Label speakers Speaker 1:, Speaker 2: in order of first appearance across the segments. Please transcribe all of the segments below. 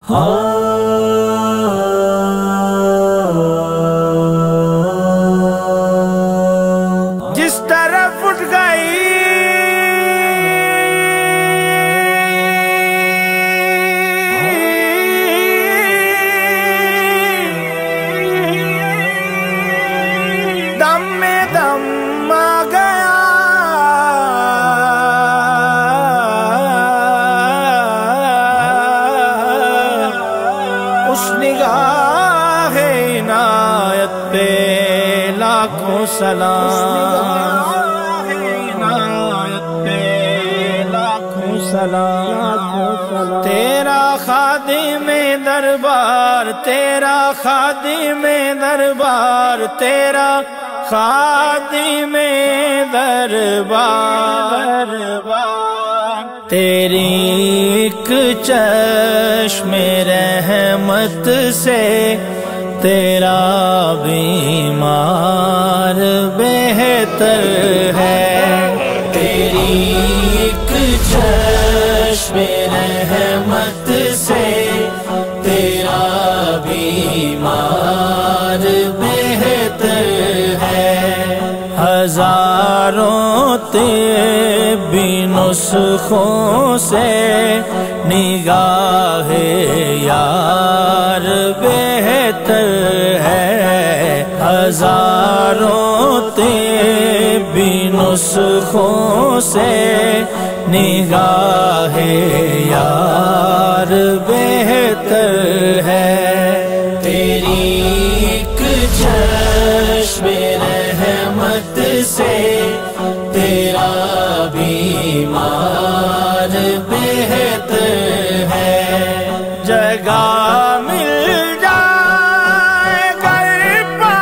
Speaker 1: جس طرف اٹھ گئی دم میں دم آ گیا، اس نگاہ عنایت پہ لاکھوں سلام، عنایت پہ لاکھوں سلام۔ تیرا خادم دربار، تیرا خادم دربار، تیرا خادم دربار، تیری ایک چشم رحمت سے تیرا بیمار بہتر ہے، تیری ایک چشم رحمت سے تیرا بیمار بہتر ہے۔ ہزاروں طبی نسخوں سے نگاہ یار بہتر ہے، ہزاروں طبی نسخوں سے نگاہ یار بہتر ہے، تیری ایک چشم رحمت سے تیرا بیمار بہتر ہے۔ جگہ مل جائے گر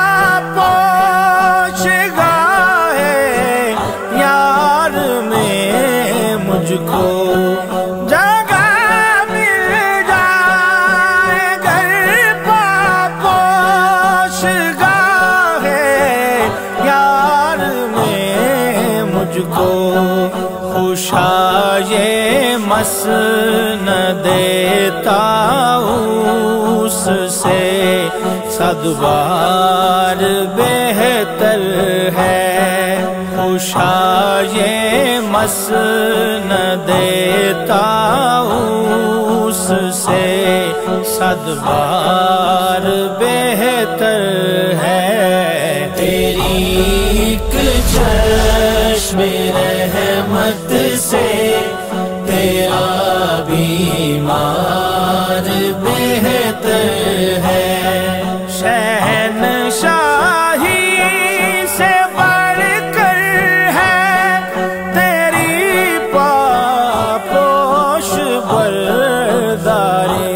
Speaker 1: پاپوش گاہے یار میں مجھ کو، جگہ مل جائے گر پاپوش گاہے یار میں مجھ کو، خوشائے مسند طاؤس سے صد بار بہتر ہے، خوشائے مسند طاؤس سے صد بار بہتر ہے، تیری ایک چشم رحمت سے تیرا بیمار بہتر ہے۔ شہنشاہی سے بڑھ کر ہے تیری پاپوش برداری،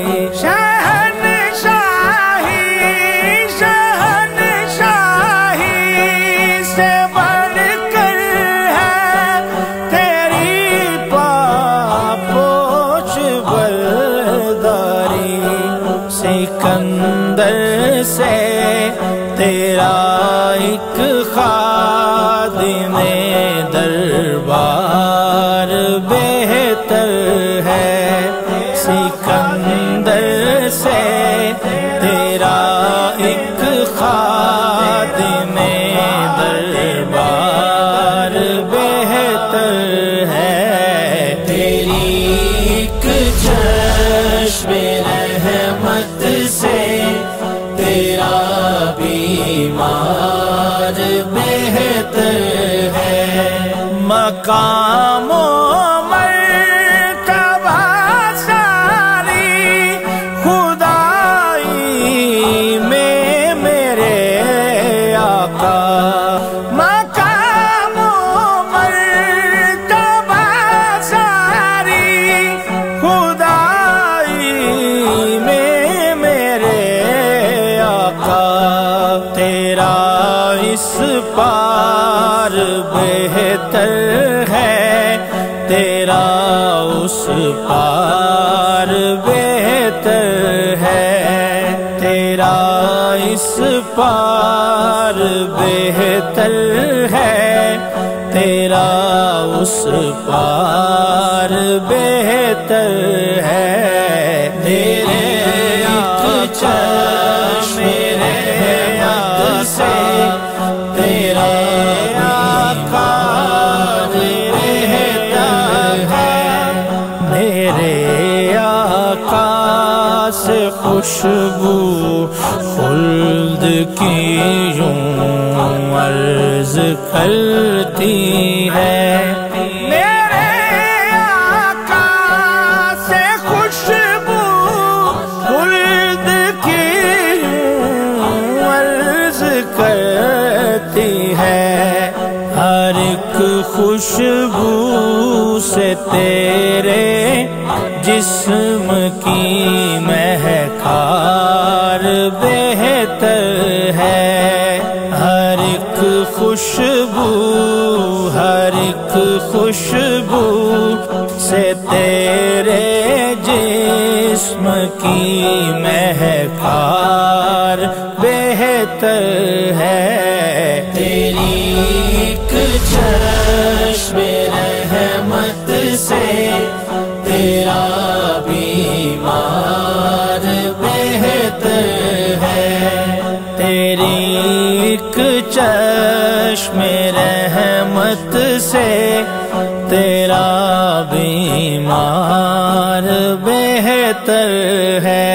Speaker 1: سکندر سے تیرا ایک خادم دربار بہتر ہے، سکندر سے تیرا ایک خادم دربار بہتر ہے، تیری ایک چشم رحمت سے تیرا بیمار بہتر ہے۔ مقام و مرتبہ ساری خدائی میں میرے آقا، مقام و مرتبہ ساری خدائی میں میرے آقا، تیرا اس پار بہتر ہے، تیرا اس پار بہتر ہے، تیرا اس پار بہتر ہے، تیرا اس پار بہتر ہے۔ خوشبو خلد کی یوں عرض کرتی ہے، میرے آقا سے خوشبو خلد کی یوں عرض کرتی ہے، ہر ایک خوشبو سے تیرے جسم کی مہکار بہتر ہے، ہر ایک خوشبو ہر ایک خوشبو سے تیرے جسم کی مہکار بہتر ہے، تیری ایک چشم رحمت سے تیرا بیمار بہتر ہے، تیری ایک چشم رحمت سے تیرا بیمار بہتر ہے۔